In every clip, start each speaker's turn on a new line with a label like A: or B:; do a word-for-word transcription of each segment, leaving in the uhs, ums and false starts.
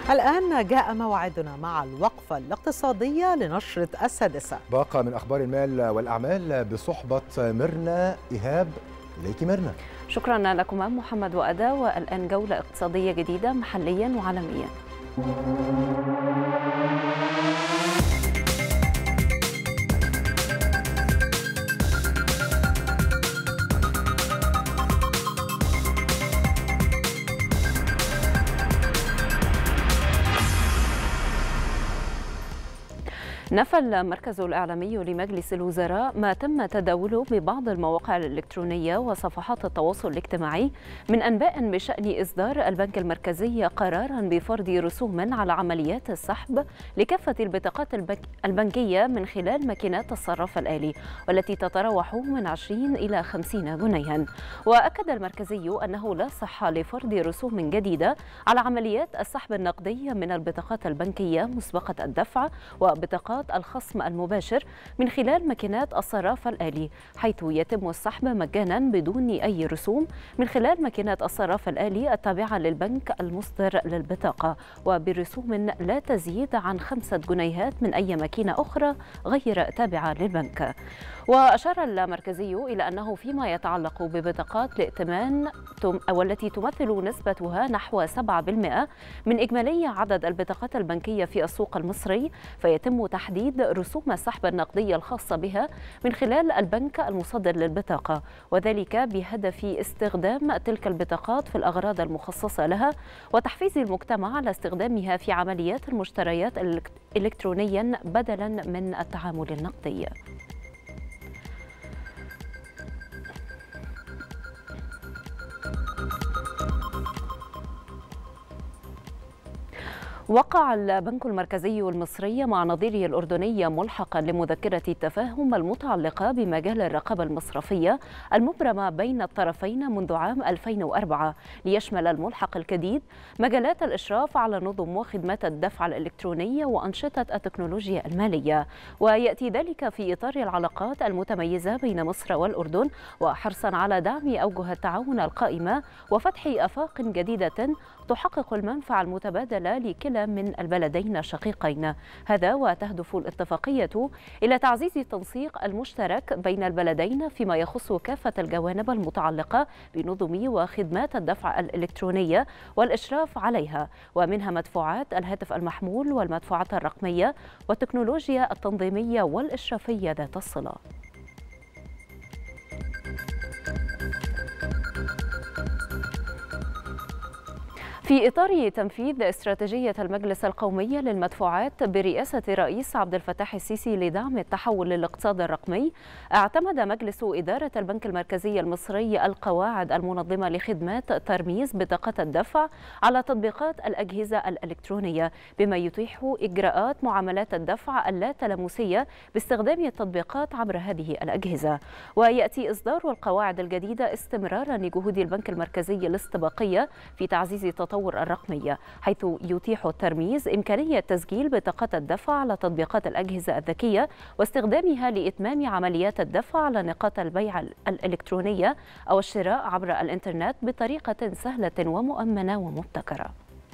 A: الآن جاء موعدنا مع الوقفة الاقتصادية لنشرة السادسة.
B: باقة من أخبار المال والأعمال بصحبة ميرنا إيهاب. إليك ميرنا.
C: شكرا لكما محمد وأدا. والآن جولة اقتصادية جديدة محليا وعالميا. نفى المركز الإعلامي لمجلس الوزراء ما تم تداوله ببعض المواقع الإلكترونية وصفحات التواصل الاجتماعي من أنباء بشأن إصدار البنك المركزي قراراً بفرض رسوم على عمليات السحب لكافة البطاقات البنكية من خلال ماكينات الصراف الآلي، والتي تتراوح من عشرين إلى خمسين جنيها. وأكد المركزي أنه لا صحة لفرض رسوم جديدة على عمليات السحب النقدي من البطاقات البنكية مسبقة الدفع وبطاقات الخصم المباشر من خلال ماكينات الصراف الآلي، حيث يتم السحب مجانا بدون أي رسوم من خلال ماكينات الصراف الآلي التابعة للبنك المصدر للبطاقة، وبرسوم لا تزيد عن خمسة جنيهات من أي ماكينة أخرى غير تابعة للبنك. وأشار المركزي إلى أنه فيما يتعلق ببطاقات الائتمان والتي تمثل نسبتها نحو سبعة بالمئة من إجمالي عدد البطاقات البنكية في السوق المصري، فيتم تحديد رسوم السحب النقدية الخاصة بها من خلال البنك المصدر للبطاقة، وذلك بهدف استخدام تلك البطاقات في الأغراض المخصصة لها وتحفيز المجتمع على استخدامها في عمليات المشتريات إلكترونيا بدلا من التعامل النقدي. وقع البنك المركزي المصري مع نظيره الأردني ملحقا لمذكرة التفاهم المتعلقة بمجال الرقابة المصرفية المبرمة بين الطرفين منذ عام ألفين وأربعة، ليشمل الملحق الجديد مجالات الإشراف على نظم وخدمات الدفع الإلكتروني وأنشطة التكنولوجيا المالية. ويأتي ذلك في إطار العلاقات المتميزة بين مصر والأردن، وحرصا على دعم أوجه التعاون القائمة وفتح آفاق جديدة تحقق المنفعة المتبادلة لكلا من البلدين الشقيقين. هذا وتهدف الاتفاقية إلى تعزيز التنسيق المشترك بين البلدين فيما يخص كافة الجوانب المتعلقة بنظم وخدمات الدفع الإلكترونية والإشراف عليها، ومنها مدفوعات الهاتف المحمول والمدفوعات الرقمية والتكنولوجيا التنظيمية والإشرافية ذات الصلة. في إطار تنفيذ استراتيجية المجلس القومي للمدفوعات برئاسة الرئيس عبد الفتاح السيسي لدعم التحول للاقتصاد الرقمي، اعتمد مجلس إدارة البنك المركزي المصري القواعد المنظمة لخدمات ترميز بطاقات الدفع على تطبيقات الأجهزة الإلكترونية، بما يتيح إجراءات معاملات الدفع اللاتلامسية باستخدام التطبيقات عبر هذه الأجهزة. ويأتي إصدار القواعد الجديدة استمرارا لجهود البنك المركزي الاستباقية في تعزيز تطور الرقمية، حيث يتيح الترميز إمكانية تسجيل بطاقات الدفع على تطبيقات الأجهزة الذكية واستخدامها لإتمام عمليات الدفع على نقاط البيع الإلكترونية أو الشراء عبر الإنترنت بطريقة سهلة ومؤمنة ومبتكرة.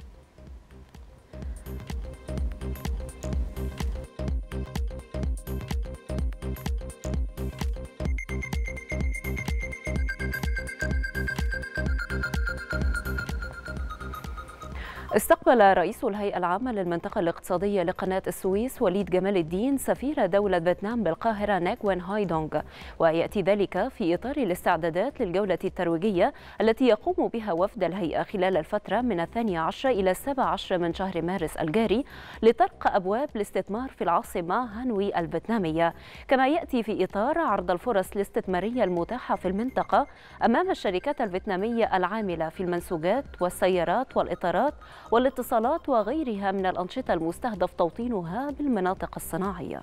C: استقبل رئيس الهيئة العامة للمنطقة الاقتصادية لقناة السويس وليد جمال الدين سفير دولة فيتنام بالقاهرة ناك وين هاي دونغ، ويأتي ذلك في إطار الاستعدادات للجولة الترويجية التي يقوم بها وفد الهيئة خلال الفترة من الثاني عشر إلى السابع عشر من شهر مارس الجاري لطرق أبواب الاستثمار في العاصمة هانوي الفيتنامية، كما يأتي في إطار عرض الفرص الاستثمارية المتاحة في المنطقة أمام الشركات الفيتنامية العاملة في المنسوجات والسيارات والإطارات والاتصالات وغيرها من الأنشطة المستهدف توطينها بالمناطق الصناعية.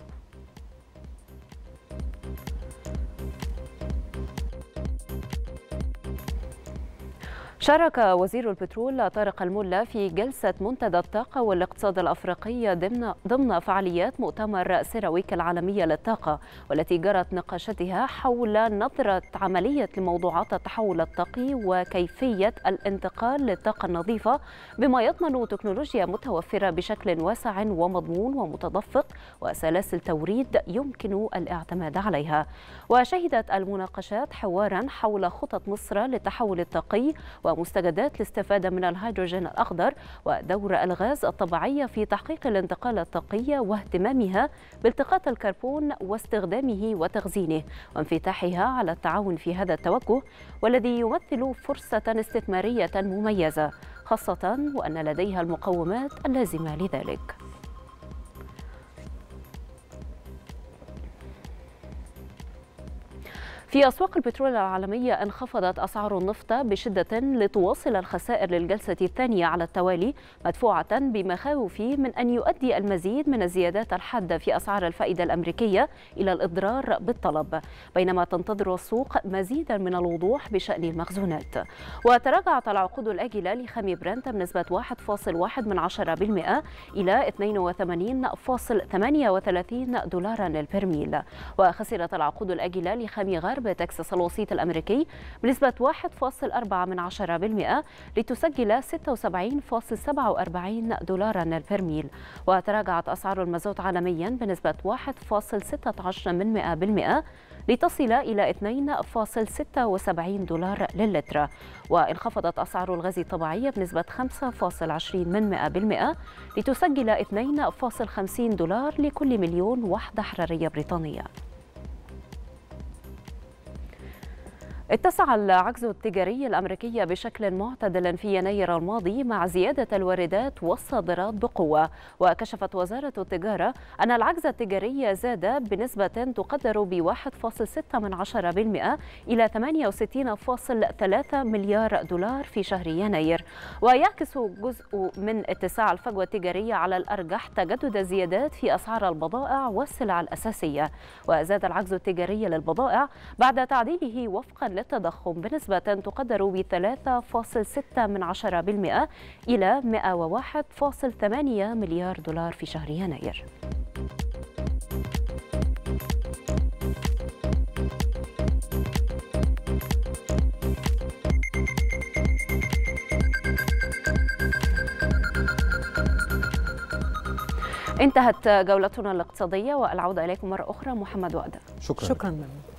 C: شارك وزير البترول طارق الملا في جلسة منتدى الطاقة والاقتصاد الأفريقي ضمن ضمن فعاليات مؤتمر سيراويك العالمية للطاقة، والتي جرت نقاشتها حول نظرة عملية لموضوعات التحول الطاقي وكيفية الانتقال للطاقة النظيفة بما يضمن تكنولوجيا متوفرة بشكل واسع ومضمون ومتدفق وسلاسل توريد يمكن الاعتماد عليها. وشهدت المناقشات حوارا حول خطط مصر للتحول الطاقي ومستجدات الاستفادة من الهيدروجين الأخضر ودور الغاز الطبيعي في تحقيق الانتقال الطاقي واهتمامها بالتقاط الكربون واستخدامه وتخزينه وانفتاحها على التعاون في هذا التوجه، والذي يمثل فرصة استثمارية مميزة، خاصة وأن لديها المقومات اللازمة لذلك. في أسواق البترول العالمية انخفضت أسعار النفط بشدة لتواصل الخسائر للجلسة الثانية على التوالي، مدفوعة بمخاوف من أن يؤدي المزيد من الزيادات الحادة في أسعار الفائدة الأمريكية إلى الإضرار بالطلب، بينما تنتظر السوق مزيدا من الوضوح بشأن المخزونات. وتراجعت العقود الآجلة لخام برنت بنسبة واحد فاصل واحد من عشرة بالمئة إلى اثنين وثمانين فاصل ثمانية وثلاثين دولارا للبرميل. وخسرت العقود الآجلة لخام غرب تكساس الوسيط الأمريكي بنسبة واحد فاصل أربعة من عشرة بالمئة لتسجل ستة وسبعين فاصل سبعة وأربعين دولارا للبرميل. وتراجعت أسعار المازوت عالميا بنسبة واحد فاصل ستة عشر من مئة بالمئة لتصل إلى اثنين فاصل ستة وسبعين دولار للتر. وانخفضت أسعار الغاز الطبيعي بنسبة خمسة فاصل عشرين من مئة بالمئة لتسجل اثنين فاصل خمسين دولار لكل مليون وحدة حرارية بريطانية. اتسع العجز التجاري الأمريكي بشكل معتدل في يناير الماضي مع زيادة الواردات والصادرات بقوة. وكشفت وزارة التجارة أن العجز التجاري زاد بنسبة تقدر ب واحد فاصل ستة من عشرة بالمئة إلى ثمانية وستين فاصل ثلاثة مليار دولار في شهر يناير. ويعكس جزء من اتساع الفجوة التجارية على الأرجح تجدد الزيادات في أسعار البضائع والسلع الأساسية. وزاد العجز التجاري للبضائع بعد تعديله وفقا للتضخم بنسبة تقدر ب ثلاثة فاصل ستة من عشرة بالمئة إلى مئة وواحد فاصل ثمانية مليار دولار في شهر يناير. انتهت جولتنا الاقتصادية، والعودة إليكم مرة أخرى محمد وأدى.
B: شكرا.
A: شكرا.